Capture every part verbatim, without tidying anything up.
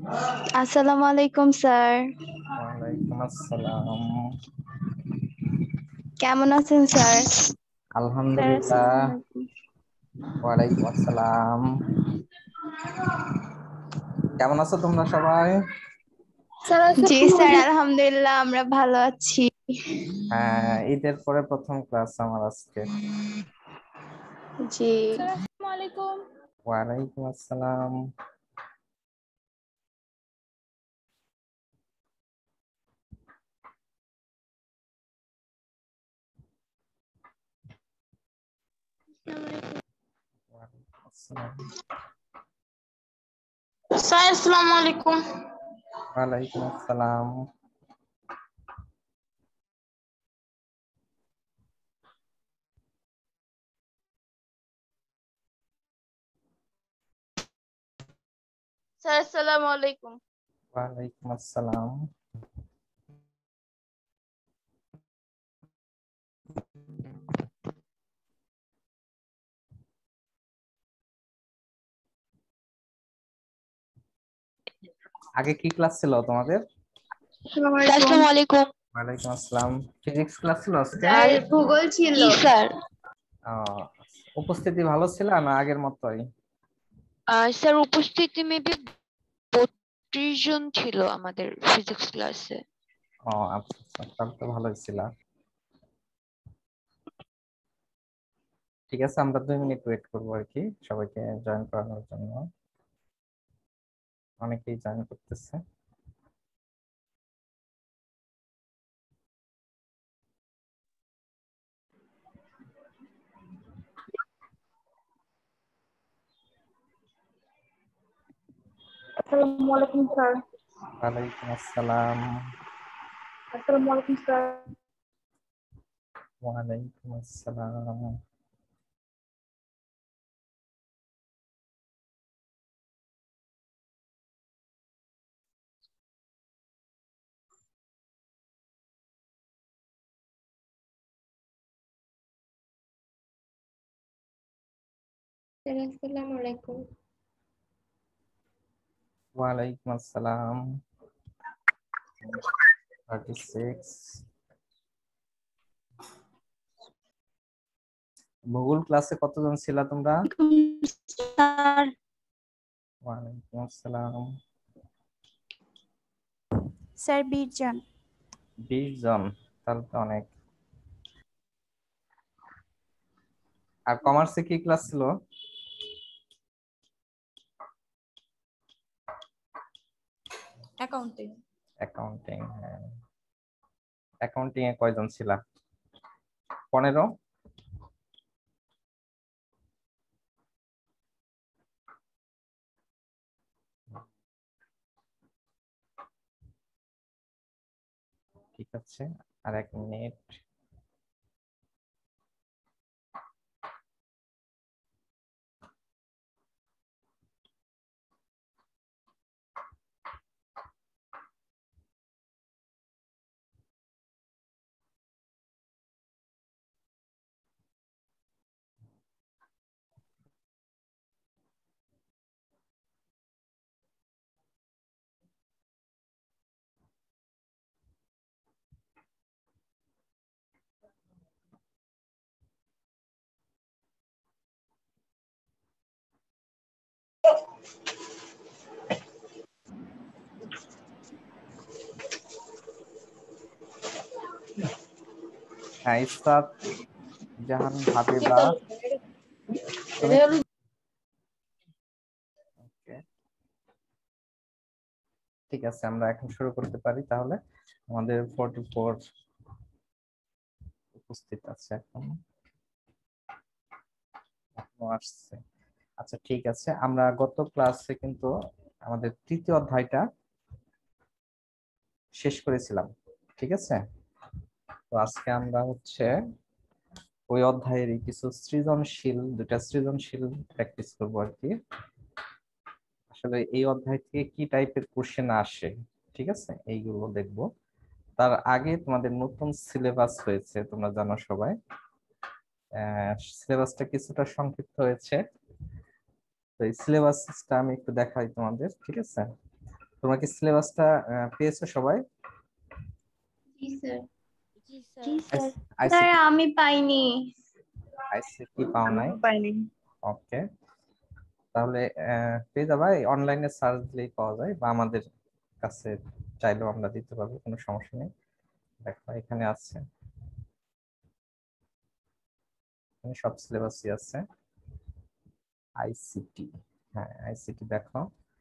আসসালামু আলাইকুম স্যার। ওয়ালাইকুম আসসালাম। কেমন আছেন স্যার? আলহামদুলিল্লাহ। ওয়ালাইকুম আসসালাম। কেমন আছো তোমরা সবাই? জি স্যার, আলহামদুলিল্লাহ আমরা ভালো আছি। হ্যাঁ, ঈদের পরে প্রথম ক্লাস আমার আজকে। জি। আসসালামু আলাইকুম। ওয়ালাইকুম আসসালাম। ওয়ালাইকুম আসসালাম। স্যার আসসালামু আলাইকুম। ওয়ালাইকুম আসসালাম। স্যার আসসালামু আলাইকুম। ওয়ালাইকুম আসসালাম। আগে কি ক্লাস ছিল তোমাদের? আসসালামু আলাইকুম। ওয়ালাইকুম আসসালাম। ফিজিক্স ক্লাস ছিল আজকে? স্যার ভূগোল ছিল। জি স্যার। আহ, উপস্থিতি ভালো ছিল না আগের মতোই? আহ, স্যার উপস্থিতি মেবি বত্রিশ জন ছিল আমাদের ফিজিক্স ক্লাসে। ও আচ্ছা আচ্ছা, তাহলে তো ভালোই ছিল। ঠিক আছে, আমরা দুই মিনিট ওয়েট করবো আর কি সবাইকে জয়েন করানোর জন্য। অনেকেই জয়েন করতেছে। আসসালামু আলাইকুম স্যার। ওয়ালাইকুম আসসালাম। আসসালামু আলাইকুম স্যার। ওয়ালাইকুম আসসালাম। আসসালামু আলাইকুম। ওয়ালাইকুম আসসালাম। Thirty six. ভূগোল ক্লাসে কতজন ছিলা তোমরা? স্যার ওয়ালাইকুম আসসালাম। স্যার বিশ জন। বিশ জন, তাহলে তো অনেক। আর কমার্সে কি ক্লাস ছিল? অ্যাকাউন্টিং। অ্যাকাউন্টিং, হ্যাঁ। অ্যাকাউন্টিং এ কয়জন ছিলা? পনেরো? ঠিক আছে, আর এক মিনিট। হ্যাঁ, ইসরাত জাহান হাবিবা, তুমি? Okay, ঠিক আছে, আমরা এখন শুরু করতে পারি তাহলে। আমাদের ফোর্টি ফোর উপস্থিত আছে এখন, এখনো আসছে। আচ্ছা ঠিক আছে, আমরা গত ক্লাসে কিন্তু আমাদের তৃতীয় অধ্যায়টা শেষ করেছিলাম। ঠিক আছে, তো আজকে আমরা হচ্ছে ওই অধ্যায়েরই কিছু সৃজনশীল, দুটা সৃজনশীল প্র্যাকটিস করবো আর কি। আসলে এই অধ্যায় থেকে কি টাইপের কোশ্চেন আসে, ঠিক আছে, এইগুলো দেখবো। তার আগে তোমাদের নতুন সিলেবাস হয়েছে, তোমরা জানো সবাই। সিলেবাসটা কিছুটা সংক্ষিপ্ত হয়েছে, তো এই সিলেবাসটা আমি একটু দেখাই তোমাদের, ঠিক আছে। তোমরা কি সিলেবাসটা পেয়েছো সবাই? জি স্যার। জি জি স্যার। স্যার। স্যার আমি পাইনি। আইসিটি পাও নাই? পাইনি। ওকে, তাহলে আহ, পেয়ে যাবা, অনলাইনে সার্চ দিলেই পাওয়া যায়, বা আমাদের কাছে চাইলেও আমরা দিতে পারবো, কোনো সমস্যা নেই। দেখো এখানে আছে, এখানে সব সিলেবাসই আছে। আইসিটি, হ্যাঁ আইসিটি দেখো।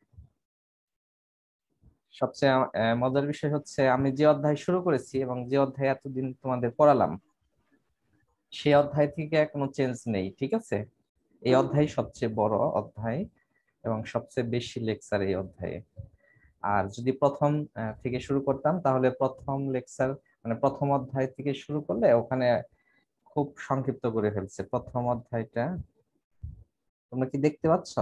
সবচেয়ে আহ, মজার বিষয় হচ্ছে আমি যে অধ্যায় শুরু করেছি এবং যে অধ্যায় এতদিন তোমাদের পড়ালাম, সেই অধ্যায় থেকে কোনো চেঞ্জ নেই, ঠিক আছে? এই অধ্যায় সবচেয়ে বড় অধ্যায় এবং সবচেয়ে বেশি লেকচার এই অধ্যায়ে। আর যদি প্রথম আহ, থেকে শুরু করতাম তাহলে প্রথম লেকচার মানে প্রথম অধ্যায় থেকে শুরু করলে ওখানে খুব সংক্ষিপ্ত করে ফেলছে প্রথম অধ্যায়টা। তোমরা কি দেখতে পাচ্ছ?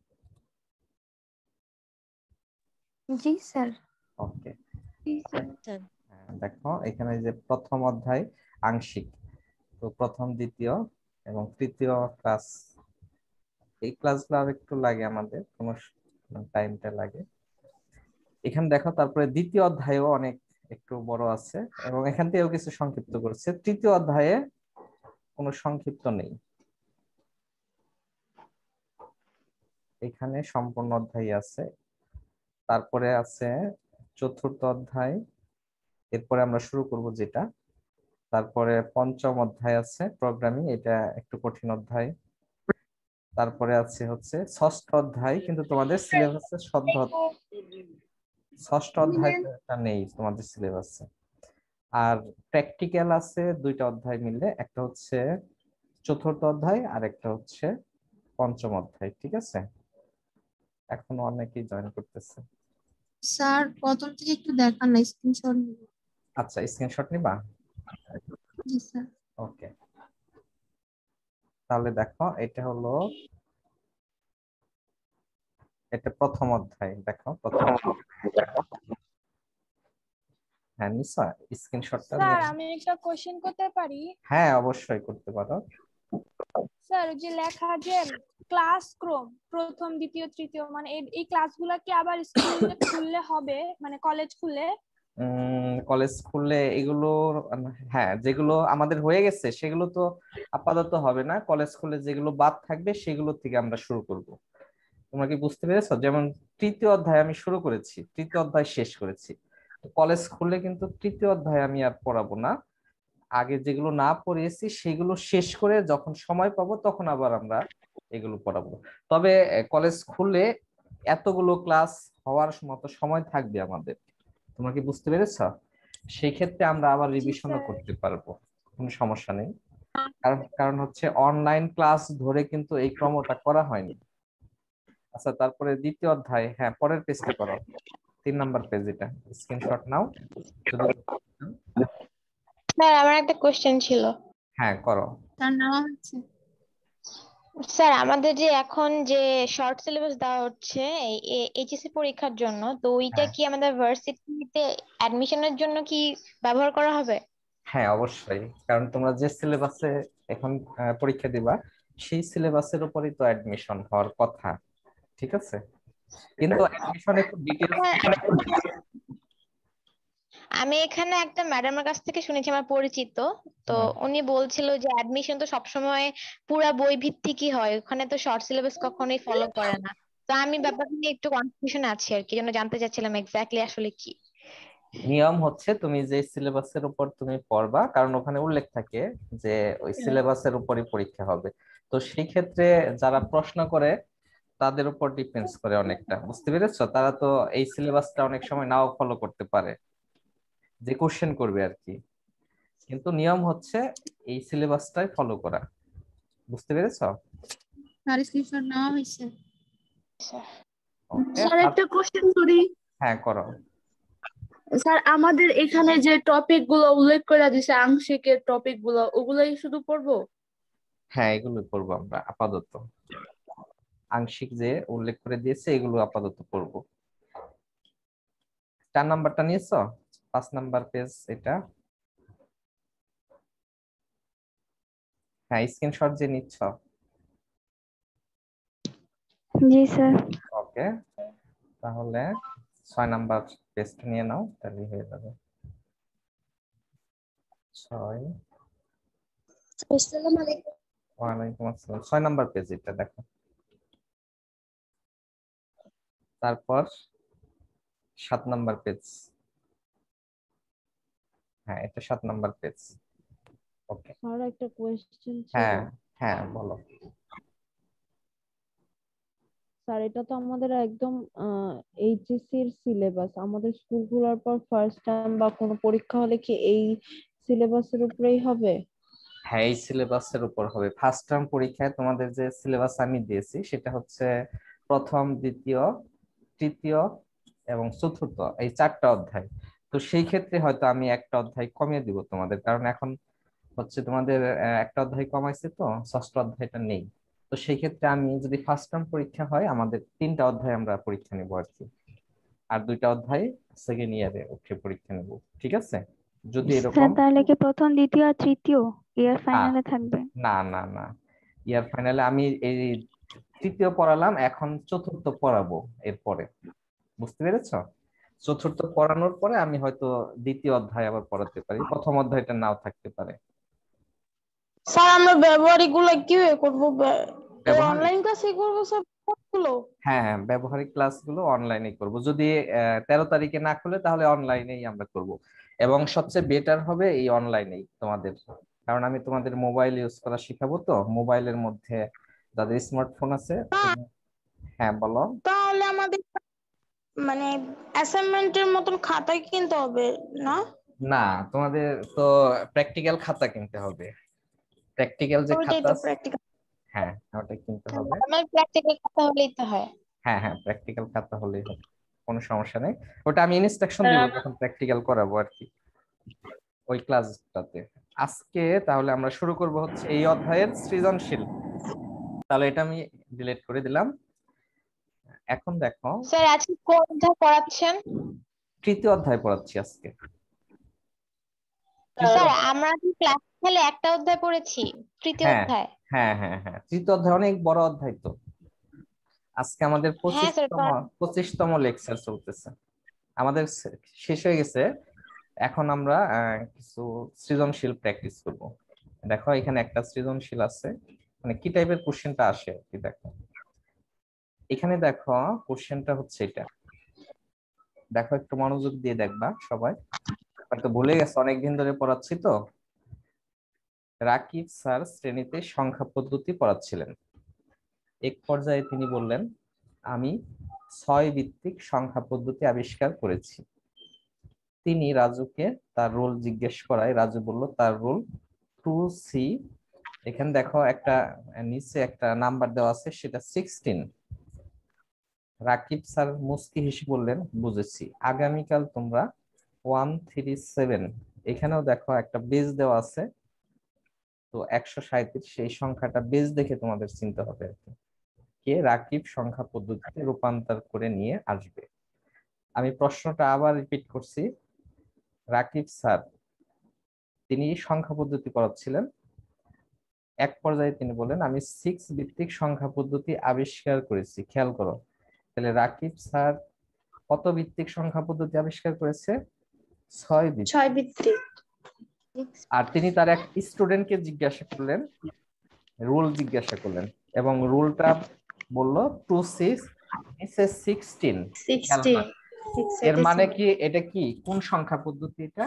জি স্যার। ওকে, জি স্যার। দেখো এখানে যে প্রথম অধ্যায় আংশিক, তো প্রথম দ্বিতীয় এবং তৃতীয় ক্লাস, এই ক্লাসগুলো আর একটু লাগে আমাদের, কোনো টাইমটা লাগে। এখানে দেখো তারপরে দ্বিতীয় অধ্যায়ও অনেক একটু বড় আছে এবং এখান থেকেও কিছু সংক্ষিপ্ত করেছে। তৃতীয় অধ্যায়ে কোনো সংক্ষিপ্ত নেই, এখানে সম্পূর্ণ অধ্যায় আছে। তারপরে আছে চতুর্থ অধ্যায়, এরপরে আমরা শুরু করব যেটা। তারপরে পঞ্চম অধ্যায় আছে প্রোগ্রামিং, এটা একটু কঠিন অধ্যায়। তারপরে আছে হচ্ছে ষষ্ঠ অধ্যায়, কিন্তু তোমাদের সিলেবাসে ষষ্ঠ ষষ্ঠ অধ্যায়টা নেই তোমাদের সিলেবাসে। আর প্র্যাকটিক্যাল আছে দুইটা অধ্যায় মিলে, একটা হচ্ছে চতুর্থ অধ্যায় আর একটা হচ্ছে পঞ্চম অধ্যায়, ঠিক আছে? এখনো অনেকেই জয়েন করতেছে। স্যার প্রথম থেকে একটু দেখান না, স্ক্রিনশট নিব। আচ্ছা, স্ক্রিনশট নিবা? জি স্যার। ওকে, তাহলে দেখো এটা হলো, এটা প্রথম অধ্যায়, দেখো প্রথম। হ্যাঁ নিশ্চয়, স্ক্রিনশটটা স্যার নিয়ে। আমি একটা কোশ্চেন করতে পারি? হ্যাঁ অবশ্যই করতে পারো। স্যার ওই যে লেখা যে ক্লাস ক্রম প্রথম দ্বিতীয় তৃতীয়, মানে এই এই ক্লাসগুলো কি আবার স্কুলে খুললে হবে, মানে কলেজ খুললে? কলেজ খুললে এগুলো, হ্যাঁ যেগুলো আমাদের হয়ে গেছে সেগুলো তো আপাতত হবে না, কলেজ খুলে যেগুলো বাদ থাকবে সেগুলো থেকে আমরা শুরু করব। তোমরা কি বুঝতে পেরেছো? যেমন তৃতীয় অধ্যায় আমি শুরু করেছি, তৃতীয় অধ্যায় শেষ করেছি, কলেজ খুললে কিন্তু তৃতীয় অধ্যায় আমি আর পড়াবো না। আগে যেগুলো না পড়িয়েছি সেগুলো শেষ করে যখন সময় পাবো তখন আবার আমরা এগুলো পড়াবো। তবে কলেজ খুললে এতগুলো ক্লাস হওয়ার মতো সময় থাকবে আমাদের, তোমরা কি বুঝতে পেরেছো? সেই ক্ষেত্রে আমরা আবার জি রিভিশনও স্যার। করতে পারবো, কোনো সমস্যা নেই। কারণ কারণ হচ্ছে অনলাইন ক্লাস ধরে কিন্তু এই ক্রমটা করা হয়নি। আচ্ছা, তারপরে দ্বিতীয় অধ্যায়, হ্যাঁ পরের পেজটা করো, তিন নাম্বার পেজ, এটা স্ক্রিনশট নাও শুধু। স্যার আমার একটা কোশ্চেন ছিল। হ্যাঁ করো। তার নাম হচ্ছে। স্যার আমাদের যে এখন যে শর্ট সিলেবাস দেওয়া হচ্ছে এইচএসসি পরীক্ষার জন্য, তো ওইটা হ্যাঁ কি আমাদের ভার্সিটিতে অ্যাডমিশনের জন্য কি ব্যবহার করা হবে? হ্যাঁ অবশ্যই, কারণ তোমরা যে সিলেবাসে এখন আহ, পরীক্ষা দিবা সেই সিলেবাসের উপরই তো অ্যাডমিশন হওয়ার কথা, ঠিক আছে? কিন্তু অ্যাডমিশন একটু ডিটেলস। স্যার আমি এখানে একটা ম্যাডামের কাছ থেকে শুনেছি, আমার পরিচিত, তো উনি বলছিল যে অ্যাডমিশন তো সবসময় পুরা বই ভিত্তিকই হয়, ওখানে তো শর্ট সিলেবাস কখনোই ফলো করে না। তো আমি ব্যাপারটা নিয়ে একটু কনফিউশন আছি আর কি, জন্য জানতে চাচ্ছিলাম এক্স্যাক্টলি আসলে কি। নিয়ম হচ্ছে তুমি যে সিলেবাসের উপর তুমি পড়বা, কারণ ওখানে উল্লেখ থাকে যে ওই সিলেবাসের উপরই পরীক্ষা হবে, তো সেই ক্ষেত্রে যারা প্রশ্ন করে তাদের উপর ডিপেন্ডস করে অনেকটা, বুঝতে পেরেছো? তারা তো এই সিলেবাসটা অনেক সময় নাও ফলো করতে পারে, যে কোশ্চেন করবে আর কি, কিন্তু নিয়ম হচ্ছে এই সিলেবাসটাই ফলো করা, বুঝতে পেরেছো? তার স্ক্রিনশট নেওয়া হয়েছে। ওকে, স্যার একটা কোশ্চেন করি। হ্যাঁ করো। স্যার আমাদের এখানে যে টপিক গুলো উল্লেখ করে দিছে, আংশিকের টপিক গুলো, ওগুলাই শুধু পড়বো? হ্যাঁ এগুলো পড়বো আমরা আপাতত, আংশিক যে উল্লেখ করে দিয়েছে এগুলো আপাতত পড়বো। চার নাম্বারটা নিয়েছো? পাঁচ নাম্বার পেজ এটা। হ্যাঁ স্ক্রিনশট যে নিচ্ছ। জি স্যার। ওকে, তাহলে ছয় নাম্বার পেজটা নিয়ে নাও, তাহলে হয়ে যাবে। ছয় আসসালামু আলাইকুম। ওয়ালাইকুম আসসালাম। ছয় নাম্বার পেজ এটা দেখো। তারপর সাত নাম্বার পেজ। হ্যাঁ, এটা সাত নাম্বার পেজ। ওকে। আর একটা কোয়েশ্চেন ছিল হ্যাঁ হ্যাঁ বলো। স্যার, এটা তো আমাদের একদম এইচএসসি এর সিলেবাস। আমাদের স্কুলগুলোর পর ফার্স্ট টাইম বা কোনো পরীক্ষা হলে কি এই সিলেবাসের উপরেই হবে? হ্যাঁ, এই সিলেবাসের উপর হবে। ফার্স্ট টার্ম পরীক্ষায় তোমাদের যে সিলেবাস আমি দিয়েছি সেটা হচ্ছে প্রথম, দ্বিতীয়, তৃতীয় এবং চতুর্থ, এই চারটা অধ্যায়। তো সেই ক্ষেত্রে হয়তো আমি একটা অধ্যায় কমিয়ে দিব তোমাদের, কারণ এখন হচ্ছে তোমাদের আহ, একটা অধ্যায় কমাইছে, তো ষষ্ঠ অধ্যায়টা নেই। তো সেই ক্ষেত্রে আমি যদি ফার্স্ট টার্ম পরীক্ষা হয় আমাদের তিনটা অধ্যায় আমরা পরীক্ষা নিব আর কি, আর দুইটা অধ্যায় সেকেন্ড ইয়ারে উঠে পরীক্ষা নেব। ঠিক আছে? যদি এরকম তাহলে কি প্রথম, দ্বিতীয় আর তৃতীয় ইয়ার না ফাইনালে থাকবে? না না না ইয়ার ফাইনালে আমি এই তৃতীয় পড়ালাম, এখন চতুর্থ পড়াবো এরপরে। বুঝতে পেরেছো? চতুর্থ পড়ানোর পরে আমি হয়তো দ্বিতীয় অধ্যায় আবার পড়াতে পারি, প্রথম অধ্যায়টা নাও থাকতে পারে। স্যার আমরা ব্যবহারিক গুলো কিভাবে করবো? ব্যবহারিক অনলাইন ক্লাসে করবো সবগুলো? হ্যাঁ হ্যাঁ, ব্যবহারিক ক্লাসগুলো অনলাইনে করব। যদি আহ, তেরো তারিখে না খুলে তাহলে অনলাইনেই আমরা করব, এবং সবচেয়ে বেটার হবে এই অনলাইনেই তোমাদের, কারণ আমি তোমাদের মোবাইল ইউজ করা শিখাবো। তো মোবাইলের মধ্যে যাদের স্মার্টফোন আছে। হ্যাঁ বলো। তাহলে আমাদের মানে অ্যাসাইনমেন্টের মতন খাতাই কিনতে হবে না? না, তোমাদের তো প্র্যাকটিক্যাল খাতা কিনতে হবে। প্র্যাকটিক্যাল যে ওইটাই খাতা তো আছে, প্র্যাকটিক্যাল। হ্যাঁ ওটা কিনতে হবে। আমার প্র্যাকটিক্যাল খাতা হলেই তো হয়। হ্যাঁ হ্যাঁ, প্র্যাকটিক্যাল খাতা হলেই হবে, কোনো সমস্যা নেই। ওটা আমি ইনস্ট্রাকশন দিব যখন প্র্যাকটিক্যাল করাবো আর কি, ওই ক্লাসটাতে। আজকে তাহলে আমরা শুরু করব হচ্ছে এই অধ্যায়ের সৃজনশীল। তাহলে এটা আমি ডিলিট করে দিলাম। এখন দেখো, স্যার আজকে কোন অধ্যায় পড়াচ্ছেন? তৃতীয় অধ্যায় পড়াচ্ছি আজকে। স্যার তৃতীয়- আমরা কি ক্লাস খালি একটা অধ্যায় পড়েছি, তৃতীয় হ্যাঁ অধ্যায়? হ্যাঁ হ্যাঁ হ্যাঁ, তৃতীয় অধ্যায় অনেক বড় অধ্যায় তো। আজকে আমাদের হ্যাঁ স্যার। পঁচিশতম পঁচিশতম লেকচার চলতেছে, আমাদের শে- শেষ হয়ে গেছে। এখন আমরা আহ, কিছু সৃজনশীল প্র্যাকটিস করব। দেখো এখানে একটা সৃজনশীল আছে, মানে কি টাইপের কোশ্চেনটা আসে আর কি। দেখো এখানে দেখো কোশ্চেনটা হচ্ছে এটা। দেখো একটু মনোযোগ দিয়ে দেখবা সবাই, হয়তো ভুলে গেছে, অনেকদিন ধরে পড়াচ্ছি তো। রাকিব স্যার শ্রেণীতে সংখ্যা পদ্ধতি পড়াচ্ছিলেন। এক পর্যায়ে তিনি বললেন, আমি ছয় ভিত্তিক সংখ্যা পদ্ধতি আবিষ্কার করেছি। তিনি রাজুকে তার রোল জিজ্ঞেস করায় রাজু বলল তার রোল টু সি। এখানে দেখো একটা নিচে একটা নাম্বার দেওয়া আছে, সেটা সিক্সটিন। রাকিব স্যার মুস্কি হেসে বললেন, বুঝেছি, আগামীকাল তোমরা ওয়ান থ্রি সেভেন। এখানেও দেখো একটা বেজ দেওয়া আছে, তো একশো সাঁইত্রিশ, সেই সংখ্যাটা বেজ দেখে তোমাদের চিনতে হবে আর কি। কে রাকিব সংখ্যা পদ্ধতিতে রূপান্তর করে নিয়ে আসবে। আমি প্রশ্নটা আবার রিপিট করছি। রাকিব স্যার তিনি সংখ্যা পদ্ধতি পড়াচ্ছিলেন, এক পর্যায়ে তিনি বলেন, আমি সিক্স ভিত্তিক সংখ্যা পদ্ধতি আবিষ্কার করেছি। খেয়াল করো, তাহলে রাকিব স্যার কত ভিত্তিক সংখ্যা পদ্ধতি আবিষ্কার করেছে? ছয় ভিত্তিক। ছয় ভিত্তিক। আর তিনি তার এক স্টুডেন্টকে জিজ্ঞাসা করলেন, রুল জিজ্ঞাসা করলেন, এবং রুলটা বলল টু সিক্স সিক্সটিন। সিক্সটিন। এর মানে কি, এটা কি কোন সংখ্যা পদ্ধতি? এটা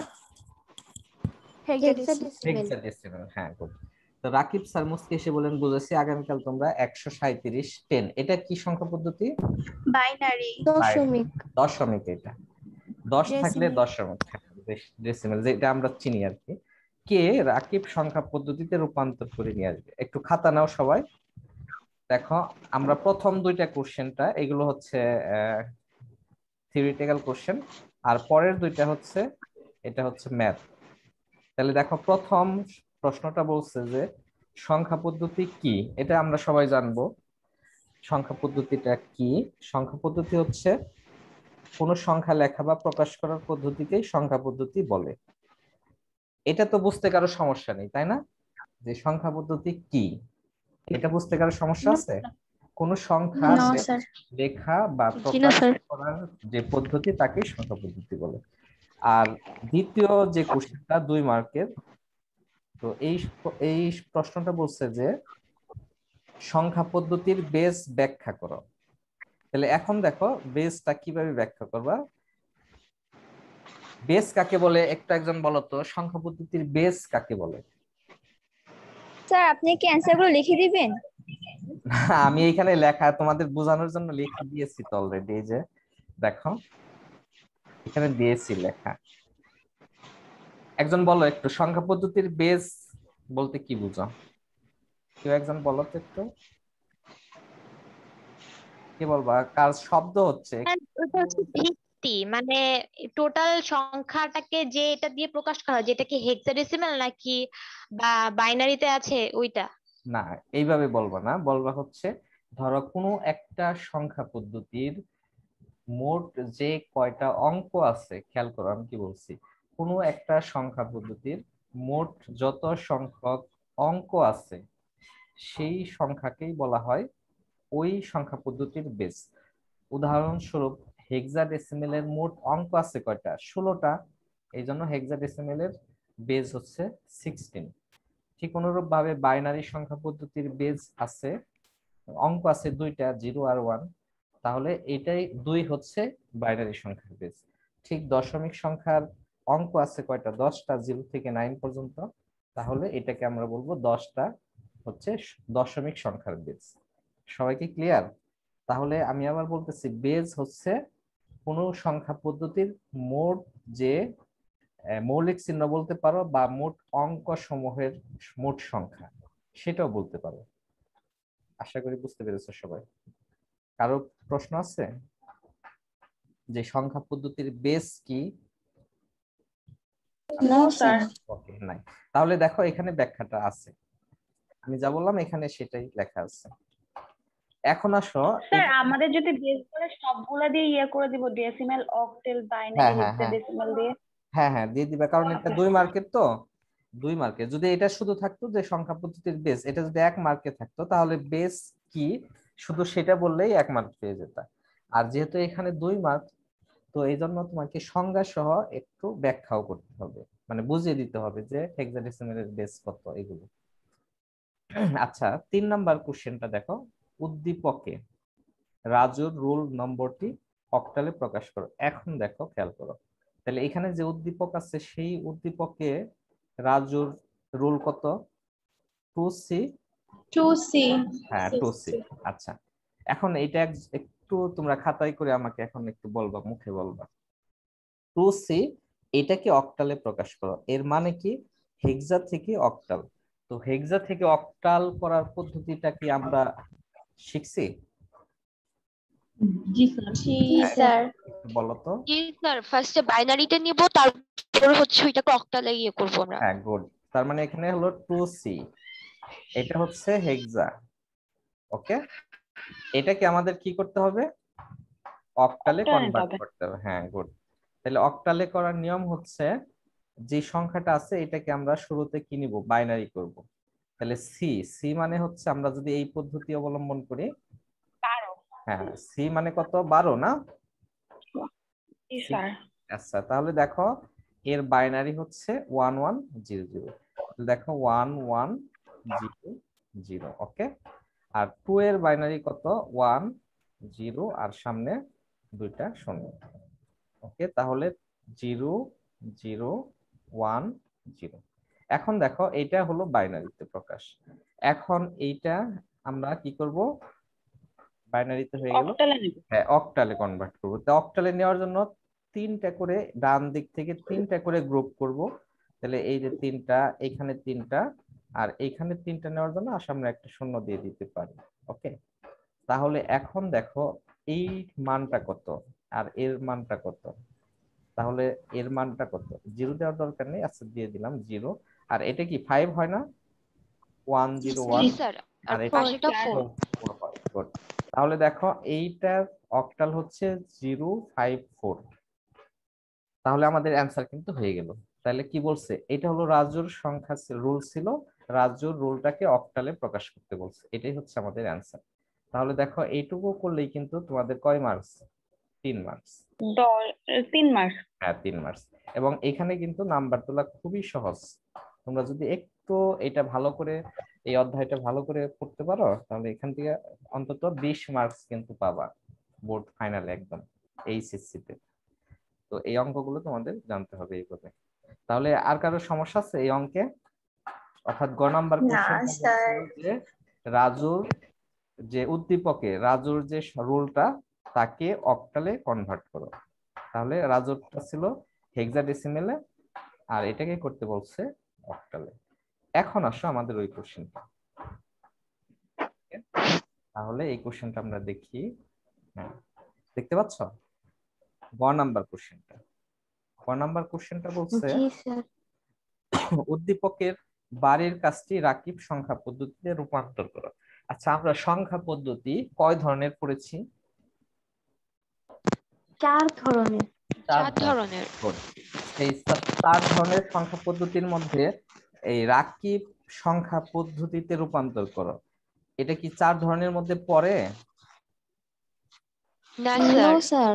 হেক্সাডেসিমাল। হ্যাঁ good. তো রাকিব স্যার মুস্কি এসে বলেন, বুঝেছি, আগামীকাল তোমরা একশো সাঁইত্রিশ টেন। এটা কি সংখ্যা পদ্ধতি? বাইনারি। দশমিক। দশমিক, এটা দশ থাকলে দশমিক, ডেসিমাল যেটা আমরা চিনি আর কি। কে রাকিব সংখ্যা পদ্ধতিতে রূপান্তর করে নিয়ে আসবে। একটু খাতা নাও সবাই। দেখো আমরা প্রথম দুইটা কোশ্চেনটা, এগুলো হচ্ছে থিওরিটিক্যাল কোশ্চেন, আর পরের দুইটা হচ্ছে, এটা হচ্ছে ম্যাথ। তাহলে দেখো প্রথম প্রশ্নটা বলছে যে সংখ্যা পদ্ধতি কি, এটা আমরা সবাই জানবো। সংখ্যা পদ্ধতিটা কি? সংখ্যা পদ্ধতি হচ্ছে কোন সংখ্যা লেখা বা প্রকাশ করার পদ্ধতিকেই সংখ্যা পদ্ধতি বলে। এটা তো বুঝতে কারো সমস্যা নেই, তাই না? যে সংখ্যা পদ্ধতি কি, এটা বুঝতে কারো সমস্যা আছে? কোন সংখ্যা না লে- স্যার লেখা বা জি না প্রকাশ স্যার করার যে পদ্ধতি তাকে সংখ্যা পদ্ধতি বলে। আর দ্বিতীয় যে কোশ্চেনটা দুই মার্কের, তো এই এই প্রশ্নটা বলছে যে সংখ্যা পদ্ধতির বেস ব্যাখ্যা করো। তাহলে এখন দেখো বেসটা কিভাবে ব্যাখ্যা করবা। বেস কাকে বলে একটু একজন বলো তো, সংখ্যা পদ্ধতির বেস কাকে বলে? স্যার আপনি কি অ্যান্সারগুলো লিখে দিবেন? আমি এখানে লেখা তোমাদের বোঝানোর জন্য লিখে দিয়েছি তো অলরেডি, এই যে দেখো এখানে দিয়েছি লেখা। একজন বলো একটু সংখ্যা পদ্ধতির বেস বলতে কি বুঝো? কেউ একজন বলো তো একটু, কি বলবা? কার শব্দ হচ্ছে? আর ওটা হচ্ছে ভিত্তি, মানে টোটাল সংখ্যাটাকে যে এটা দিয়ে প্রকাশ করা হয়, যেটা কি হেক্সাডেসিমাল নাকি বা বাইনারিতে আছে ওইটা। না, এইভাবে বলবা না, বলবা হচ্ছে ধরো কোনো একটা সংখ্যা পদ্ধতির মোট যে কয়টা অঙ্ক আছে, খেয়াল করো আমি কি বলছি, কোনো একটা সংখ্যা পদ্ধতির মোট যত সংখ্যক অঙ্ক আছে সেই সংখ্যাকেই বলা হয় ওই সংখ্যা পদ্ধতির বেস। উদাহরণস্বরূপ হেক্সাডেসিমেলের মোট অঙ্ক আছে কয়টা? ষোলোটা। এই জন্য হেক্সাডেসিমেলের বেস হচ্ছে সিক্সটিন। ঠিক অনুরূপ ভাবে বাইনারি সংখ্যা পদ্ধতির বেস আছে, অঙ্ক আছে দুইটা, জিরো আর ওয়ান, তাহলে এটাই দুই হচ্ছে বাইনারি সংখ্যার বেস। ঠিক দশমিক সংখ্যার অঙ্ক আছে কয়টা? দশটা, জিরো থেকে নাইন পর্যন্ত, তাহলে এটাকে আমরা বলবো দশটা হচ্ছে দশমিক সংখ্যার বেস। সবাইকে ক্লিয়ার? তাহলে আমি আবার বলতেছি, বেস হচ্ছে কোন সংখ্যা পদ্ধতির মোট যে আহ, মৌলিক চিহ্ন বলতে পারো বা মোট অঙ্ক সমূহের মোট সংখ্যা, সেটাও বলতে পারো। আশা করি বুঝতে পেরেছো সবাই। কারো প্রশ্ন আছে যে সংখ্যা পদ্ধতির বেস কি? নো স্যার ওকে, নাই। তাহলে দেখো এখানে ব্যাখ্যাটা আছে, আমি যা বললাম এখানে সেটাই লেখা আছে। এখন আসো, স্যার আমাদের যদি বেস করে সবগুলা দিয়ে ইয়ে করে দিব, ডেসিমাল, অক্টেল, বাইনারি, হ্যাঁ হ্যাঁ হ্যাঁ হেক্সাডেসিমাল দিয়ে। হ্যাঁ হ্যাঁ দিয়ে দিবা, কারণ এটা দুই মার্কের তো, দুই মার্কের। যদি এটা শুধু থাকতো যে সংখ্যা পদ্ধতির বেস, এটা যদি এক মার্কে থাকতো তাহলে বেস কি শুধু সেটা বললেই এক মার্ক পেয়ে যেত। আর যেহেতু এখানে দুই মার্ক, তো এই জন্য তোমাকে সংজ্ঞা সহ একটু ব্যাখ্যাও করতে হবে, মানে বুঝিয়ে দিতে হবে যে হেক্সাডেসিমেলের বেস কত এগুলো। আচ্ছা, তিন নাম্বার কোশ্চেনটা দেখো, উদ্দীপকে রাজুর রুল নম্বরটি অক্টালে প্রকাশ করো। এখন দেখো খেয়াল করো, তাহলে এখানে যে উদ্দীপক আছে সেই উদ্দীপকে রাজুর রুল কত? Two C. টু সি হ্যাঁ, টু সি। আচ্ছা, এখন এটা এক- একটু তোমরা খাতায় করে আমাকে এখন একটু বলবা, মুখে বলবা। টু সি এটাকে অক্টালে প্রকাশ করো, এর মানে কি? হেক্সা থেকে অক্টাল। তো হেক্সা থেকে অক্টাল করার পদ্ধতিটা কি আমরা শিখছি? জি স্যার জি হ্যাঁ, স্যার। একটু বলো তো। জি স্যার, ফার্স্টে বাইনারিটা নিব, তারপর হচ্ছে ওইটাকে অক্টালে ইয়ে করবো আমরা। হ্যাঁ, গুড। তার মানে এখানে হলো টু সি, এটা হচ্ছে হেক্সা। ওকে, এটাকে আমাদের কি করতে হবে? অক্টালে অক্টালে নিতে কনভার্ট হবে। করতে হবে। হ্যাঁ, গুড। তাহলে অক্টালে করার নিয়ম হচ্ছে যে সংখ্যাটা আছে এটাকে আমরা শুরুতে কি নিব? বাইনারি করব। তাহলে সি, সি মানে হচ্ছে আমরা যদি এই পদ্ধতি অবলম্বন করি, বারো। হ্যাঁ, সি মানে কত? বারো না? জি সি। স্যার। আচ্ছা, তাহলে দেখো এর বাইনারি হচ্ছে ওয়ান ওয়ান জিরো জিরো। দেখো one one zero zero. Okay, আর টু এর বাইনারি কত? ওয়ান জিরো আর সামনে দুইটা শূন্য। ওকে, তাহলে জিরো জিরো ওয়ান জিরো। এখন দেখো এটা হলো বাইনারিতে প্রকাশ। এখন এইটা আমরা কি করব? বাইনারিতে হয়ে গেল, অক্টালে নিব। হ্যাঁ অক্টালে কনভার্ট করব। তো অক্টালে নেওয়ার জন্য তিনটা করে ডান দিক থেকে তিনটা করে গ্রুপ করব। তাহলে এই যে তিনটা, এখানে তিনটা, আর এইখানে তিনটা নেওয়ার জন্য সামনে একটা শূন্য দিয়ে দিতে পারি। ওকে, তাহলে এখন দেখো এই মানটা কত আর এর মানটা কত? তাহলে এর মানটা কত? জিরো দেওয়ার দরকার নেই, আচ্ছা দিয়ে দিলাম জিরো। আর এটা কি ফাইভ হয় না? One zero one. জি স্যার, আর আর এটা পাশেটা ফোর। ফোর হয়। Good. তাহলে দেখো এইটার অক্টাল হচ্ছে জিরো ফাইভ ফোর। তাহলে আমাদের অ্যান্সার কিন্তু হয়ে গেল। তাহলে কি বলছে? এটা হলো রাজুর সংখ্যা রুল ছিল, রাজুর রুলটাকে অক্টালে প্রকাশ করতে বলছে, এটাই হচ্ছে আমাদের অ্যান্সার। তাহলে দেখো এইটুকু করলেই কিন্তু তোমাদের কয় মার্কস? তিন মার্কস। তিন মার্কস। হ্যাঁ তিন মার্কস। এবং এখানে কিন্তু নাম্বার তোলা খুবই সহজ। তোমরা যদি একটু এটা ভালো করে এই অধ্যায়টা ভালো করে পড়তে পারো তাহলে এখান থেকে অন্তত বিশ মার্কস কিন্তু পাবা বোর্ড ফাইনালে একদম এইচএসসি তে। তো এই অঙ্কগুলো তোমাদের জানতে হবে এইভাবে। তাহলে আর কারো সমস্যা আছে এই অঙ্কে? অর্থাৎ গ নাম্বার কোশ্চেনটা যে রাজুর যে উদ্দীপকে রাজুর যে রুলটা তাকে অক্টালে কনভার্ট করো। তাহলে রাজুরটা ছিল হেক্সাডেসিমেলে আর এটাকে করতে বলছে অক্টালে। এখন আসো আমাদের ওই কোশ্চেনটা। তাহলে এই কোশ্চেনটা আমরা দেখি। হ্যাঁ দেখতে পাচ্ছ গ নাম্বার কোশ্চেনটা। গ নাম্বার কোশ্চেনটা বলছে উদ্দীপকের বাড়ির কাজটি রাকিব সংখ্যা পদ্ধতিতে রূপান্তর করো। আচ্ছা আমরা সংখ্যা পদ্ধতি কয় ধরনের পড়েছি? চার ধরনের। চার ধরনের। এই চার ধরনের সংখ্যা পদ্ধতির মধ্যে এই রাকিব সংখ্যা পদ্ধতিতে রূপান্তর করো এটা কি চার ধরনের মধ্যে পড়ে? না স্যার।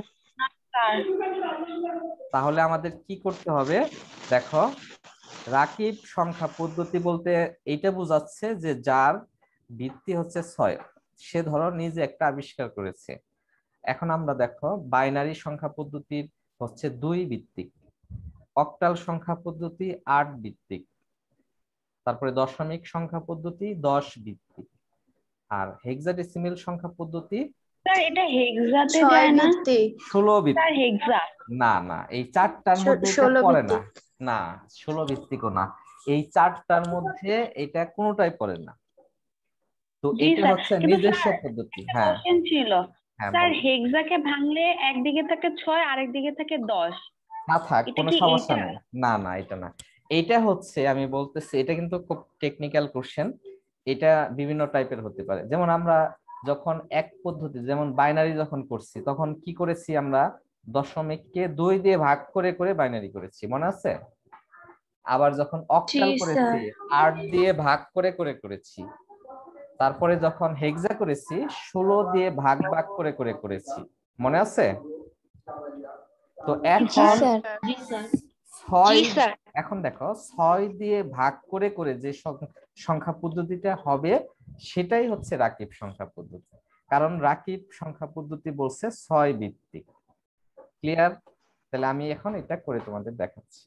তাহলে আমাদের কি করতে হবে? দেখো রাকিব সংখ্যা পদ্ধতি বলতে এইটা বোঝাচ্ছে যে যার ভিত্তি হচ্ছে ছয়, সে ধরো নিজে একটা আবিষ্কার করেছে। এখন আমরা দেখো বাইনারি সংখ্যা পদ্ধতির হচ্ছে দুই ভিত্তিক, অক্টাল সংখ্যা পদ্ধতি আট ভিত্তিক, তারপরে দশমিক সংখ্যা পদ্ধতি দশ ভিত্তিক, আর হেক্সাডেসিমেল সংখ্যা পদ্ধতি স্যার এটা হেক্সাতে যায় না? ষোলো ভিত্তিক। স্যার হেক্সা না না এই চারটার মধ্যে এটা পড়ে না। না ষোলো ভিত্তিকও না, এই চারটার মধ্যে এটা কোনোটাই পড়ে না। তো এটা হচ্ছে নিজস্ব পদ্ধতি। হ্যাঁ ছিল স্যার হেক্সাকে ভাঙলে একদিকে থাকে ছয় আরেক দিকে থাকে দশ। না থাক কোনো সমস্যা নেই। না না এটা না, এটা হচ্ছে আমি বলতেছি এটা কিন্তু খুব টেকনিক্যাল কোশ্চেন। এটা বিভিন্ন টাইপের হতে পারে। যেমন আমরা যখন এক পদ্ধতি যেমন বাইনারি যখন করছি তখন কি করেছি আমরা দশমিককে দুই দিয়ে ভাগ করে করে বাইনারি করেছি, মনে আছে? আবার যখন অক্টাল করেছি আট দিয়ে ভাগ করে করে করেছি। তারপরে যখন হেক্সা করেছি ষোলো দিয়ে ভাগ ভাগ করে করে করেছি, মনে আছে? তো এখন ছয় এখন দেখো ছয় দিয়ে ভাগ করে করে যে সংখ্যা পদ্ধতিটা হবে সেটাই হচ্ছে রাকিব সংখ্যা পদ্ধতি, কারণ রাকিব সংখ্যা পদ্ধতি বলছে ছয় ভিত্তিক। ক্লিয়ার? তাহলে আমি এখন এটা করে তোমাদের দেখাচ্ছি।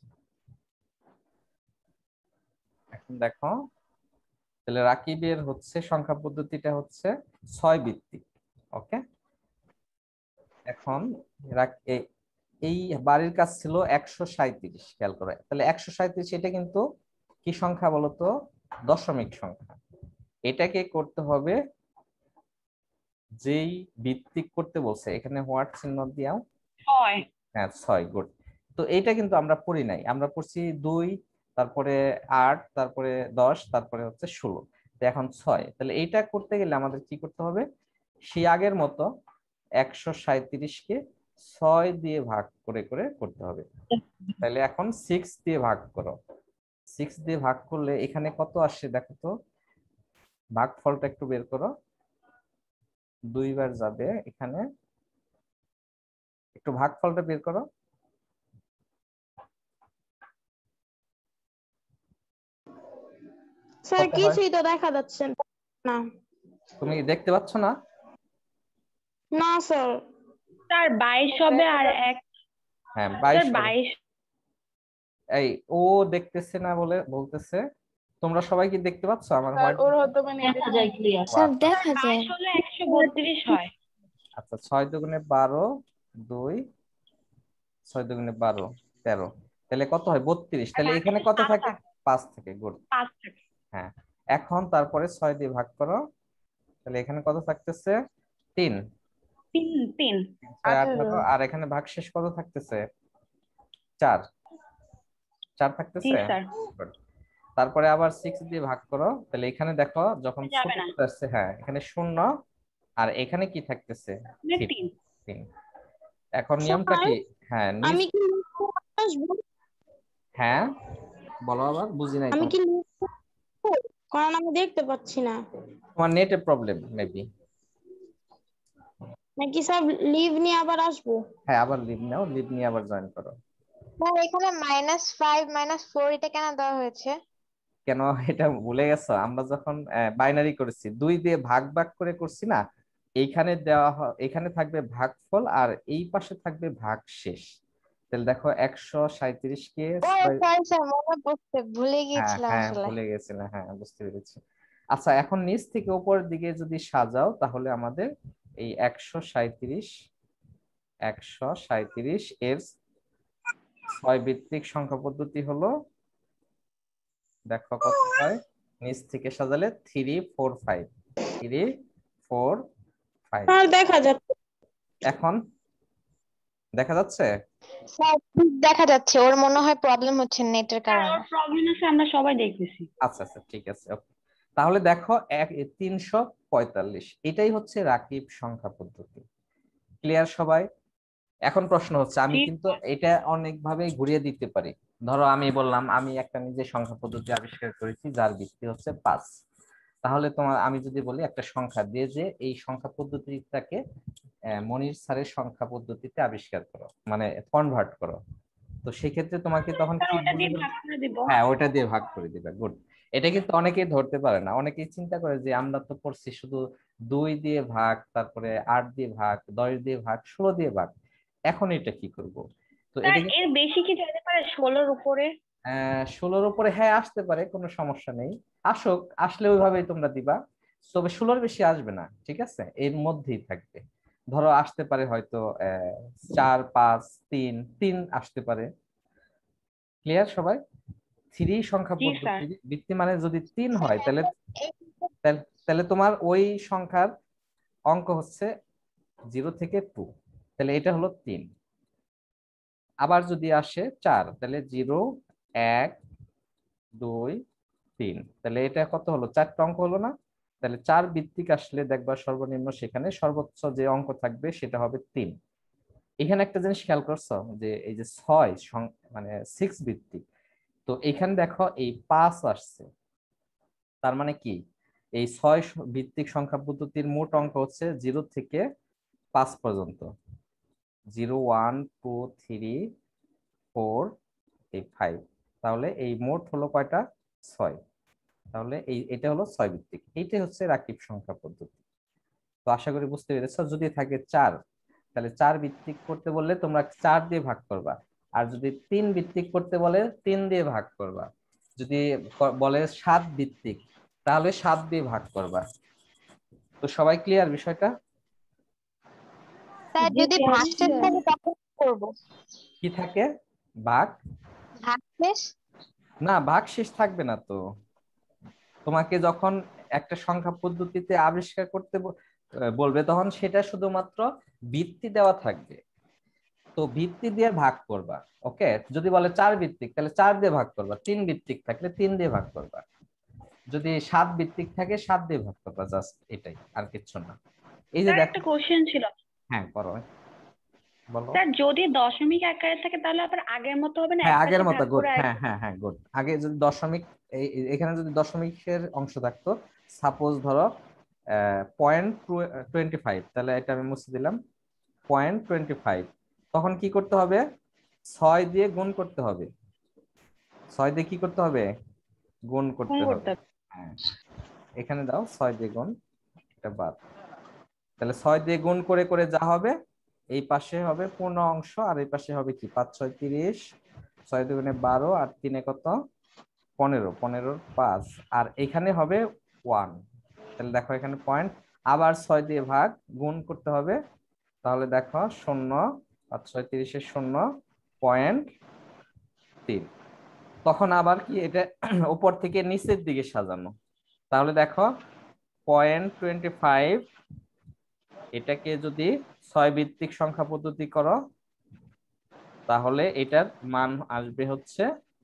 এখন দেখো তাহলে রাকিবের হচ্ছে সংখ্যা পদ্ধতিটা হচ্ছে ছয় ভিত্তিক। ওকে এখন এই বাড়ির কাজ ছিল একশো সাঁইত্রিশ, খেয়াল করে। তাহলে একশো সাঁইত্রিশ এটা কিন্তু কি সংখ্যা বলতো? দশমিক সংখ্যা। এটাকে করতে হবে যেই ভিত্তিক করতে বলছে এখানে হোয়াট চিহ্ন দিয়াও ছয়। হ্যাঁ ছয়, গুড। তো এইটা কিন্তু আমরা পড়ি নাই, আমরা পড়ছি দুই, তারপরে আট, তারপরে দশ, তারপরে হচ্ছে ষোলো, তো এখন ছয়। তাহলে এইটা করতে গেলে আমাদের কি করতে হবে? সেই আগের মতো একশো সাঁইত্রিশ কে ছয় দিয়ে ভাগ করে করে করতে হবে। তাহলে এখন সিক্স দিয়ে ভাগ করো। সিক্স দিয়ে ভাগ করলে এখানে কত আসে দেখো তো, ভাগফলটা একটু বের করো। দুইবার যাবে এখানে, একটু ভাগফলটা বের করো। স্যার কিছুই তো দেখা যাচ্ছে না। তুমি দেখতে পাচ্ছ না? না স্যার। স্যার বাইশ হবে আর এক। হ্যাঁ বাইশ। বাইশ এই ও দেখতেছে না বলে বলতেছে। তোমরা সবাই কি দেখতে পাচ্ছ আমার? ওর হয়তো মানে দেখা যায় ক্লিয়ার। স্যার দেখা যায়। বাইশ হলে একশো বত্রিশ হয়। আচ্ছা ছয় দুগুণে বারো, দুই, ছয় দুগুণে বারো, তেরো, তাহলে কত হয়? বত্রিশ। তাহলে এখানে কত থাকে? পাঁচ থাকে, গুড। পাঁচ থাকে। হ্যাঁ এখন তারপরে ছয় দিয়ে ভাগ করো, তাহলে এখানে কত থাকতেছে? তিন। তিন তিন আঠারো। আর এখানে ভাগশেষ কত থাকতেছে? চার। চার থাকতেছে। তারপরে আবার সিক্স দিয়ে ভাগ করো, তাহলে এখানে দেখো যখন ছোট আসছে, হ্যাঁ এখানে শূন্য, আর এখানে কি থাকতেছে? তিন। এখন নিয়মটা কি? হ্যাঁ আমি কি হ্যাঁ বলো আবার, বুঝি নাই। আমি কি কারণ আমি দেখতে পাচ্ছি না। তোমার নেটের প্রবলেম মেবি। নাকি স্যার লিভ নিয়ে আবার আসবো? হ্যাঁ, আবার লিভ নাও, লিভ নিয়ে আবার জয়েন করো। স্যার এখানে মাইনাস ফাইভ মাইনাস ফোর এটা কেন দেওয়া হয়েছে? কেন এটা ভুলে গেছো? আমরা যখন বাইনারি করেছি, দুই দিয়ে ভাগ ভাগ করে করছি না, এইখানে দেওয়া হয়, এখানে থাকবে ভাগফল আর এই পাশে থাকবে ভাগশেষ। তাহলে দেখো একশো সাঁইত্রিশ কে ও সরি স্যার, মনে পড়ছে, ভুলে হ্যাঁ গিয়েছিলাম হ্যাঁ আসলে। ভুলে গেছিলাম, হ্যাঁ বুঝতে পেরেছি। আচ্ছা, এখন নিচ থেকে উপরের দিকে যদি সাজাও তাহলে আমাদের এই একশো সাঁইত্রিশ একশো সাঁইত্রিশ এর ছয় ভিত্তিক সংখ্যা পদ্ধতি হলো, দেখো কত হয়, নিচ থেকে সাজালে three four five three four five. দেখা যাচ্ছে এখন দেখা যাচ্ছে? স্যার, দেখা যাচ্ছে, ওর মনে হয় প্রবলেম হচ্ছে নেটের কারণে। প্রবলেম আছে, আমরা সবাই দেখতেছি। আচ্ছা আচ্ছা ঠিক আছে, ওকে। তাহলে দেখো এক তিনশো পঁয়তাল্লিশ এটাই হচ্ছে রাকিব সংখ্যা পদ্ধতি। ক্লিয়ার সবাই? এখন প্রশ্ন হচ্ছে, আমি কিন্তু এটা অনেকভাবে ঘুরিয়ে দিতে পারি। ধরো আমি বললাম আমি একটা নিজে সংখ্যা পদ্ধতি আবিষ্কার করেছি যার ভিত্তি হচ্ছে পাঁচ। তাহলে তোমার আমি যদি বলি একটা সংখ্যা দিয়ে যে এই সংখ্যা পদ্ধতিটাকে মনির স্যারের সংখ্যা পদ্ধতিতে আবিষ্কার করো, মানে কনভার্ট করো, তো সেক্ষেত্রে তোমাকে তখন কি বলবে? হ্যাঁ, ওটা দিয়ে ভাগ করে দিবে। গুড। এটা কিন্তু অনেকেই ধরতে পারে না, অনেকেই চিন্তা করে যে আমরা তো পড়ছি শুধু দুই দিয়ে ভাগ, তারপরে আট দিয়ে ভাগ, দশ দিয়ে ভাগ, ষোলো দিয়ে ভাগ, এখন এটা কি করব? তো এটা এর বেশি কি যেতে পারে ষোলোর উপরে? আহ ষোলোর উপরে হ্যাঁ আসতে পারে, কোনো সমস্যা নেই, আসুক, আসলে ওইভাবেই তোমরা দিবা, তবে ষোলোর বেশি আসবে না, ঠিক আছে, এর মধ্যেই থাকবে। ধরো আসতে পারে হয়তো আহ চার পাঁচ তিন তিন আসতে পারে। ক্লিয়ার সবাই? থ্রি সংখ্যা পদ্ধতি ভিত্তি মানে যদি তিন হয় তাহলে তাহলে তোমার ওই সংখ্যার অঙ্ক হচ্ছে জিরো থেকে টু, তাহলে এটা হলো তিন। আবার যদি আসে চার তাহলে জিরো এক দুই তিন, তাহলে এটা কত হলো? চারটা অঙ্ক হলো না? তাহলে চার ভিত্তিক আসলে দেখবা সর্বনিম্ন সেখানে সর্বোচ্চ যে অঙ্ক থাকবে সেটা হবে তিন। এখানে একটা জিনিস খেয়াল করছো যে এই যে ছয় মানে সিক্স ভিত্তিক, তো এখানে দেখো এই পাঁচ আসছে, তার মানে কি এই ছয় ভিত্তিক সংখ্যা পদ্ধতির মোট অঙ্ক হচ্ছে জিরো থেকে পাঁচ পর্যন্ত, zero one two three four এই ফাইভ, তাহলে এই মোট হলো কয়টা? ছয়। তাহলে এই এটা হলো ছয় ভিত্তিক, এইটাই হচ্ছে রাকিব সংখ্যা পদ্ধতি। তো আশা করি বুঝতে পেরেছো। যদি থাকে চার তাহলে চার ভিত্তিক করতে বললে তোমরা চার দিয়ে ভাগ করবা, আর যদি তিন ভিত্তিক করতে বলে তিন দিয়ে ভাগ করবা, যদি বলে সাত ভিত্তিক তাহলে সাত দিয়ে ভাগ করবা। তো সবাই ক্লিয়ার বিষয়টা? স্যার যদি ভাগশেষ থাকে তখন কি করব? কি থাকে? ভাগ ভাগশেষ? না, ভাগশেষ থাকবে না তো। তোমাকে যখন একটা সংখ্যা পদ্ধতিতে আবিষ্কার করতে বলবে তখন সেটা শুধুমাত্র ভিত্তি দেওয়া থাকবে, তো ভিত্তি দিয়ে ভাগ করবা। ওকে, যদি বলে চার ভিত্তিক তাহলে চার দিয়ে ভাগ করবা, তিন ভিত্তিক থাকলে তিন দিয়ে ভাগ করবা, যদি সাত ভিত্তিক থাকে সাত দিয়ে ভাগ করবা, জাস্ট এটাই, আর কিছু না। এই যে একটা কোশ্চেন ছিল। হ্যাঁ করো, বলো। স্যার যদি দশমিক আকারে থাকে তাহলে আবার আগের মতো হবে না? হ্যাঁ একটা আগের মতো, ভাগ গুড। করে হ্যাঁ হ্যাঁ হ্যাঁ গুড। আগে যদি দশমিক এখানে যদি দশমিকের অংশ থাকতো, সাপোজ ধরো পয়েন্ট টোয়েন্টি ফাইভ, তাহলে এটা আমি মুছে দিলাম, পয়েন্ট টোয়েন্টি ফাইভ, তখন কি করতে হবে? ছয় দিয়ে গুণ করতে হবে, ছয় দিয়ে কি করতে হবে? গুণ করতে হবে। হ্যাঁ, এখানে দাও ছয় দিয়ে গুণ, এটা বাদ, তাহলে ছয় দিয়ে গুণ করে করে যা হবে এই পাশে হবে পূর্ণ অংশ, আর এই পাশে হবে কি পাঁচ ছয় তিরিশ, ছয় দুগুণে বারো, আর তিনে কত? পনেরো, পনেরোর পাঁচ, আর এখানে হবে ওয়ান। তাহলে দেখো এখানে পয়েন্ট, আবার ছয় দিয়ে ভাগ গুণ করতে হবে, তাহলে দেখো শূন্য, পাঁচ ছয় তিরিশের শূন্য, পয়েন্ট তিন। তখন আবার কি এটা উপর থেকে নিচের দিকে সাজানো, তাহলে দেখো পয়েন্ট টোয়েন্টি ফাইভ এটাকে যদি ছয় ভিত্তিক সংখ্যা পদ্ধতি করো তাহলে এটার মান আসবে হচ্ছে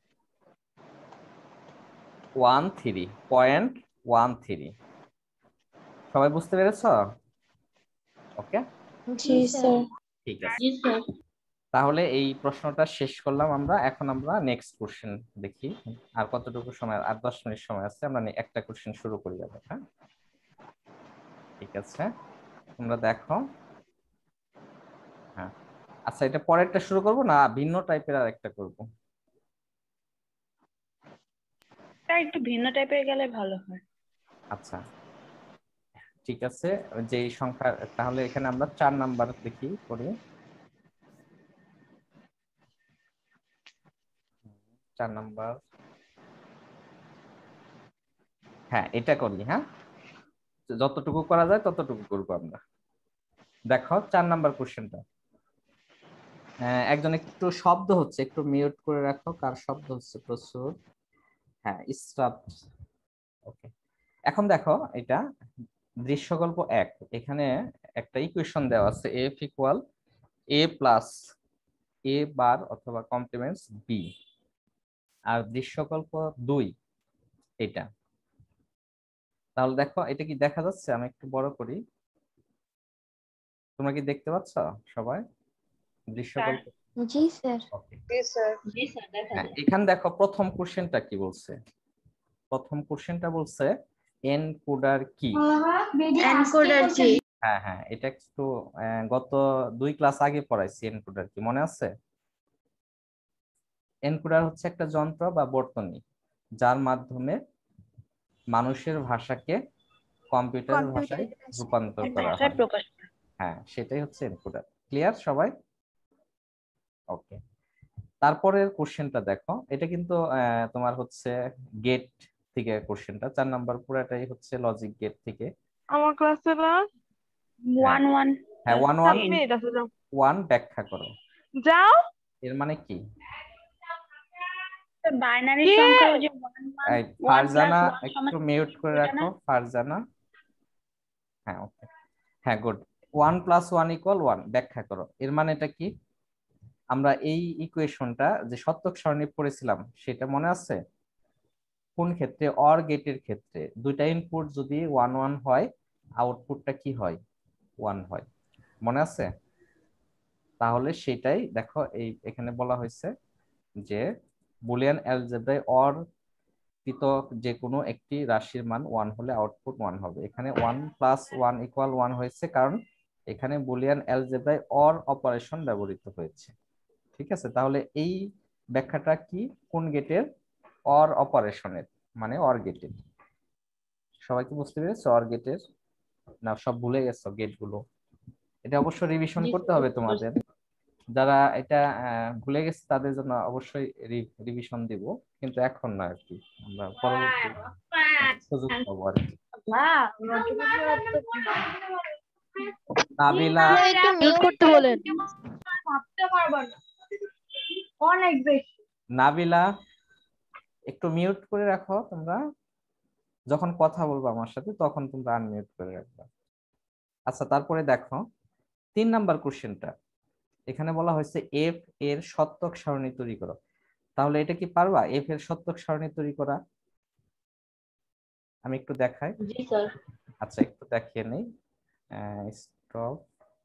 one three, point one three. সবাই বুঝতে পেরেছ? ওকে, জি স্যার। ঠিক আছে, তাহলে এই প্রশ্নটা শেষ করলাম আমরা। এখন আমরা নেক্সট কোশ্চেন দেখি, আর কতটুকু সময়, আর দশ মিনিট সময় আছে, আমরা একটা কোশ্চেন শুরু করে যাবো। হ্যাঁ ঠিক আছে, তোমরা দেখো হ্যাঁ আচ্ছা, এটা পরেরটা শুরু করব না ভিন্ন টাইপের আর একটা করব? স্যার একটু ভিন্ন টাইপের গেলে ভালো হয়। আচ্ছা ঠিক আছে, যে সংখ্যা তাহলে এখানে আমরা চার নাম্বার দেখি করি। চার নাম্বার, হ্যাঁ এটা করি। হ্যাঁ যতটুকু করা যায় ততটুকু করবো আমরা। দেখো চার নাম্বার কোশ্চেনটা, একজন একটু শব্দ হচ্ছে, একটু মিউট করে রাখো, কার শব্দ হচ্ছে প্রচুর। হ্যাঁ স্টপ। ওকে, এখন দেখো এটা দৃশ্যকল্প এক, এখানে একটা ইকুয়েশন দেওয়া আছে F equal A plus A bar অথবা কমপ্লিমেন্টস বি। আর দৃশ্যকল্প দুই এটা, তাহলে দেখো এটা কি দেখা যাচ্ছে? আমি একটু বড় করি, তোমরা কি দেখতে পাচ্ছ সবাই দৃশ্যকল্প? জি স্যার। ওকে, জি স্যার। জি স্যার দেখা হ্যাঁ যায়। এখানে দেখো প্রথম কোশ্চেনটা কি বলছে। প্রথম কোশ্চেনটা বলছে এনকোডার কি। এনকোডার কি? হ্যাঁ হ্যাঁ এটা একটু আহ, গত দুই ক্লাস আগে পড়াইছি এনকোডার কি, মনে আছে? এনকোডার হচ্ছে একটা যন্ত্র বা বর্তনী যার মাধ্যমে মানুষের ভাষাকে কম্পিউটারের ভাষায় রূপান্তর করা ভাষায় হয়। প্রকাশ করে। হ্যাঁ সেটাই হচ্ছে এনকোডার। ক্লিয়ার সবাই? ওকে, তারপরের কোশ্চেনটা দেখো, এটা কিন্তু আহ, তোমার হচ্ছে গেট থেকে কোশ্চেনটা, চার নাম্বার পুরাটাই হচ্ছে লজিক গেট থেকে। আমার ক্লাসে না ওয়ান ওয়ান হ্যাঁ ওয়ান ওয়ান মিনিট আছে, যাও ওয়ান ব্যাখ্যা করো, যাও। এর মানে কি? বাইনারি কি? সংখ্যা ওই যে ওয়ান ওয়ান এই ওয়ান প্লাস ফারজানা ওয়ান সমান একটু মিউট করে ওইটা রাখো, না? ফারজানা। হ্যাঁ ওকে, হ্যাঁ good. One plus one equal one ব্যাখ্যা করো, এর মানেটা কি? আমরা এই ইকুয়েশনটা যে সত্যক সারণী পড়েছিলাম সেটা মনে আছে? কোন ক্ষেত্রে? অর গেটের ক্ষেত্রে দুইটা ইনপুট যদি ওয়ান ওয়ান হয় আউটপুটটা কি হয়? ওয়ান হয়, মনে আছে? তাহলে সেটাই দেখো এই এখানে বলা হয়েছে যে বুলিয়ান অ্যালজেব্রায় অর কৃতক যে কোনো একটি রাশির মান ওয়ান হলে আউটপুট ওয়ান হবে। এখানে one plus one equal one হয়েছে কারণ এখানে বুলিয়ান অ্যালজেব্রায় অর অপারেশন ব্যবহৃত হয়েছে। ঠিক আছে, তাহলে এই ব্যাখ্যাটা কি? কোন গেটের? অর অপারেশনের, মানে অর গেটের। সবাই কি বুঝতে পেরেছো অর গেটের? না সব ভুলে গেছো গেট গুলো? এটা অবশ্যই রিভিশন করতে হবে তোমাদের। যারা এটা আহ, ভুলে গেছে তাদের জন্য অবশ্যই রিভিশন দিব, কিন্তু এখন না আর কি, আমরা পরবর্তী সুযোগ পাবো আর কি। নাবিলা একটু মিউট করতে বলেন। অনেক বেশি। নাবিলা একটু মিউট করে রাখো তোমরা, যখন কথা বলবো আমার সাথে তখন তোমরা আনমিউট করে রাখবা। আচ্ছা তারপরে দেখো তিন নাম্বার কোশ্চেনটা, এখানে বলা হয়েছে এফ এর সত্যক সারণী তৈরি করো। তাহলে এটা কি পারবা এফ এর সত্যক সারণী তৈরি করা? আমি একটু দেখাই। জি স্যার। আচ্ছা একটু দেখিয়ে নেই, স্টপ।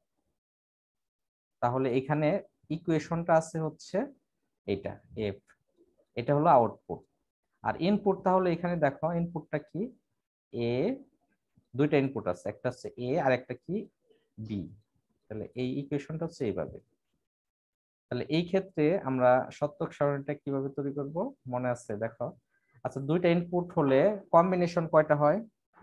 তাহলে এখানে ইকুয়েশনটা আছে হচ্ছে এটা এফ, এটা হলো আউটপুট। আর ইনপুট তাহলে এখানে দেখো ইনপুটটা কি? এ, দুইটা ইনপুট আছে, একটা হচ্ছে এ আর একটা কি? বি। তাহলে এই ইকুয়েশনটা হচ্ছে এইভাবে। তাহলে এই ক্ষেত্রে আমরা সত্যক সারণীটা কিভাবে তৈরি করব মনে আছে? দেখো আচ্ছা দুইটা ইনপুট হলে কম্বিনেশন কয়টা হয়?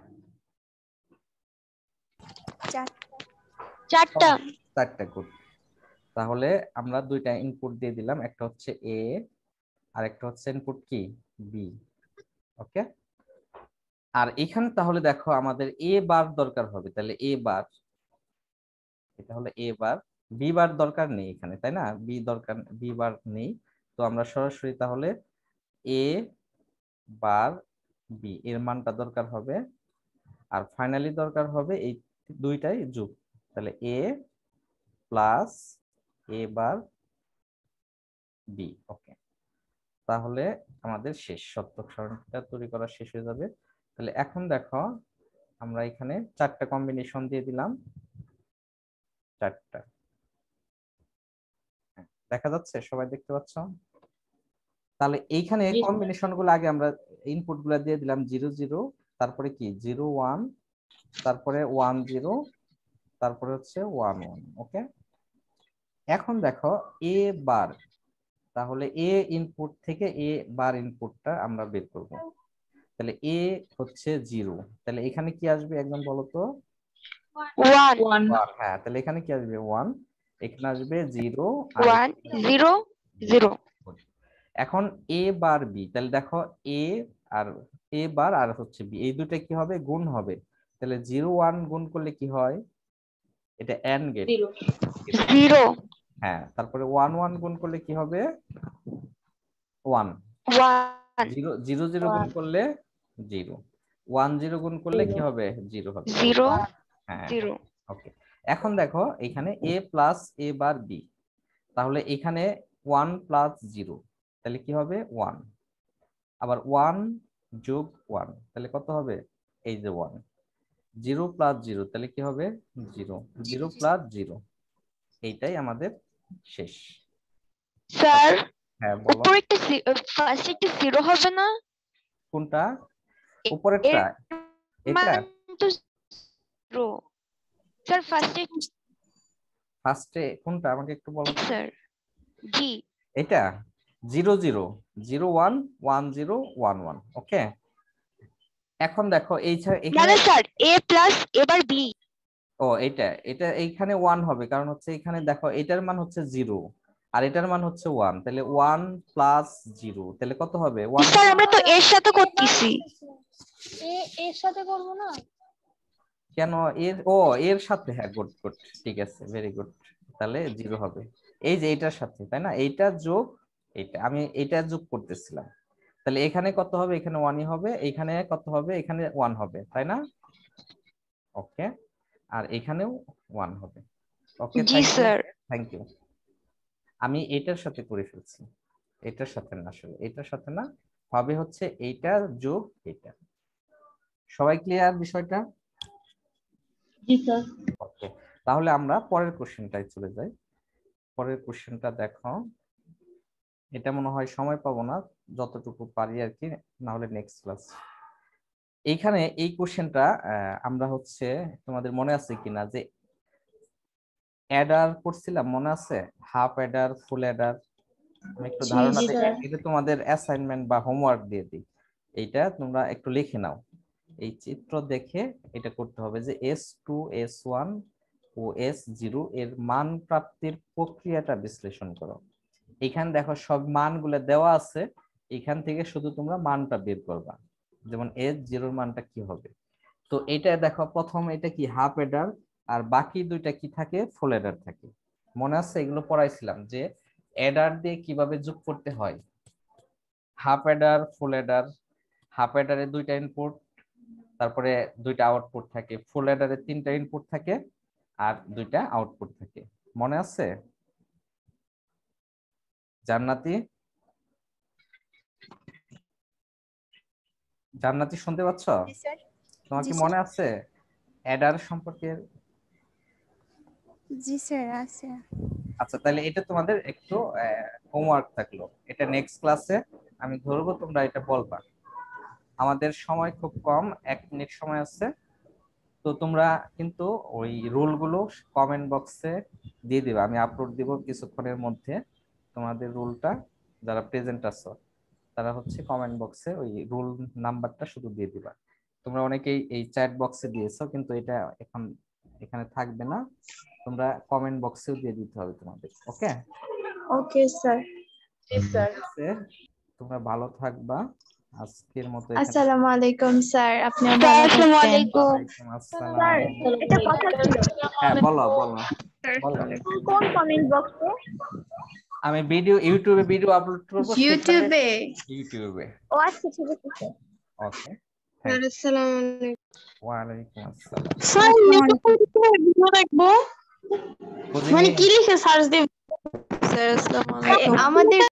চারটা। চারটা। গুড। তাহলে আমরা দুইটা ইনপুট দিয়ে দিলাম, একটা হচ্ছে এ আর একটা হচ্ছে ইনপুট কি? বি। ওকে, আর এখানে তাহলে দেখো আমাদের এ বার দরকার হবে, তাহলে এ বার, এটা হলো এ বার। বি বার দরকার নেই এখানে, তাই না? বি দরকার, বি বার নেই, তো আমরা সরাসরি তাহলে এ বার বি এর মানটা দরকার হবে, আর ফাইনালি দরকার হবে এই দুইটাই যোগ, তাহলে এ প্লাস এ বার বি। ওকে, তাহলে আমাদের শেষ সত্যক সারণীটা তৈরি করা শেষ হয়ে যাবে। তাহলে এখন দেখো আমরা এখানে চারটা কম্বিনেশন দিয়ে দিলাম, চারটা। হ্যাঁ, দেখা যাচ্ছে? সবাই দেখতে পাচ্ছ? তাহলে এইখানে কম্বিনেশন গুলো আগে আমরা ইনপুট গুলা দিয়ে দিলাম জিরো জিরো, তারপরে কি জিরো ওয়ান, তারপরে ওয়ান জিরো, তারপরে হচ্ছে ওয়ান ওয়ান। ওকে, এখন দেখো এ বার, তাহলে এ ইনপুট থেকে এ বার ইনপুটটা আমরা বের করব। তাহলে এ হচ্ছে জিরো, তাহলে এখানে কি আসবে একদম বলো তো? ওয়ান। হ্যাঁ, তাহলে এখানে কি আসবে? ওয়ান। এখানে আসবে জিরো ওয়ান জিরো জিরো। এখন এ বার বি, তাহলে দেখো এ আর এ বার আর হচ্ছে বি, এই দুটো কি হবে? গুণ হবে। তাহলে জিরো ওয়ান গুণ করলে কি হয়? এটা এন্ড গেট জিরো। হ্যাঁ, তারপরে ওয়ান ওয়ান গুণ করলে কি হবে? One. One. Zero zero zero গুণ করলে জিরো। ওয়ান জিরো গুণ করলে কি হবে? জিরো হবে। জিরো হ্যাঁ, জিরো। ওকে। এখন দেখো এখানে এ প্লাস এ বার বি, তাহলে এখানে ওয়ান প্লাস জিরো, তাহলে কি হবে? ওয়ান। আবার ওয়ান যোগ ওয়ান, তাহলে কত হবে? এই যে ওয়ান। জিরো প্লাস জিরো, তাহলে কি হবে? জিরো। জিরো প্লাস জিরো, এইটাই আমাদের শেষ। স্যার হ্যাঁ বলো। উপরে একটা ফার্স্ট একটা জিরো হবে না? কোনটা? উপরেরটা? এটা তো জিরো। স্যার ফার্স্টে ফার্স্টে কোনটা আমাকে একটু বলো স্যার। জি। এটা zero zero zero one one zero one one. Okay, এখন দেখো এই মানে স্যার এ প্লাস এবার বি। ও এটা এটা এইখানে ওয়ান হবে, কারণ হচ্ছে এখানে দেখো এটার মান হচ্ছে জিরো আর এটার মান হচ্ছে ওয়ান, তাহলে ওয়ান প্লাস জিরো, তাহলে কত হবে? ওয়ান। স্যার আমরা তো এর সাথে করতেছি। এ এর সাথে করব না কেন? এর ও এর সাথে, হ্যাঁ গুড গুড, ঠিক আছে, ভেরি গুড। তাহলে জিরো হবে এই যে এইটার সাথে, তাই না? এইটা যোগ এইটা, আমি এইটা যোগ করতেছিলাম। তাহলে এখানে কত হবে? এখানে ওয়ানই হবে। এখানে কত হবে? এখানে ওয়ান হবে, তাই না? ওকে, আর এখানেও ওয়ান হবে। ওকে, জি স্যার। Thank you. আমি এটার সাথে করে ফেলছি, এটার সাথে না, আসলে এটার সাথে না, হবে হচ্ছে এইটা যোগ এটা। সবাই ক্লিয়ার বিষয়টা? জি স্যার। ওকে, তাহলে আমরা পরের কোশ্চেনটায় চলে যাই। পরের কোশ্চেনটা দেখো, এটা মনে হয় সময় পাবো না, যতটুকু পারি আর কি, না হলে নেক্সট ক্লাস। এইখানে এই কোশ্চেনটা আমরা হচ্ছে, তোমাদের মনে আছে কিনা যে অ্যাডার করছিলাম, মনে আছে? Half adder, full adder. আমি একটু ধারণা দিই, এটা তোমাদের অ্যাসাইনমেন্ট বা হোমওয়ার্ক দিয়ে দিই। এইটা তোমরা একটু লিখে নাও, এই চিত্র দেখে এটা করতে হবে যে এস টু এস ওয়ান ও এস জিরো এর মান প্রাপ্তির প্রক্রিয়াটা বিশ্লেষণ করো। এখানে দেখো সব মানগুলো দেওয়া আছে, এখান থেকে শুধু তোমরা মানটা বের করবা, যেমন এস জিরোর মানটা কি হবে। তো এটা দেখো, প্রথম এটা কি? হাফ অ্যাডার, আর বাকি দুইটা কি থাকে? ফুল অ্যাডার থাকে। মনে আছে? এগুলো পড়াইছিলাম যে অ্যাডার দিয়ে কিভাবে যোগ করতে হয়। Half adder, full adder. হাফ অ্যাডারে দুইটা ইনপুট, তারপরে দুইটা আউটপুট থাকে। ফুল অ্যাডারে তিনটা ইনপুট থাকে আর দুইটা আউটপুট থাকে। মনে আছে? জান্নাতি, জান্নাতি শুনতে পাচ্ছ? তোমার কি মনে আছে অ্যাডার সম্পর্কে? জি স্যার আছে। আচ্ছা, তাহলে এটা তোমাদের একটু হোমওয়ার্ক থাকলো, এটা নেক্সট ক্লাসে আমি ধরবো, তোমরা এটা বলবা। আমাদের সময় খুব কম, এক মিনিট সময় আছে, তো তোমরা কিন্তু ওই রুলগুলো কমেন্ট বক্সে দিয়ে দিবা, আমি আপলোড দিব কিছুক্ষণের মধ্যে। তোমাদের রুলটা, যারা প্রেজেন্ট আছো তারা হচ্ছে কমেন্ট বক্সে ওই রুল নাম্বারটা শুধু দিয়ে দিবা। তোমরা অনেকেই এই চ্যাট বক্সে দিয়েছো, কিন্তু এটা এখন এখানে থাকবে না, তোমরা কমেন্ট বক্সেও দিয়ে দিতে হবে তোমাদের। Okay okay sir. জি স্যার। তোমরা ভালো থাকবা, আজকের মতো আসসালামু আলাইকুম স্যার, আপনি আসসালামু আলাইকুম। ওয়ালাইকুম আসসালাম। স্যার এটা কথা ছিল। হ্যাঁ বলো বলো বলো। কোন কমেন্ট বক্সে? আমি ভিডিও ইউটিউবে ভিডিও আপলোড করব, ইউটিউবে। ইউটিউবে। ও আচ্ছা ঠিক আছে স্যার। ওকে, আসসালামু আলাইকুম। ওয়ালাইকুম আসসালাম। স্যার ইউটিউবে ভিডিও দেখবো, মানে কি লিখে সার্চ দেব? স্যার আসসালামু আলাইকুম। আমাদের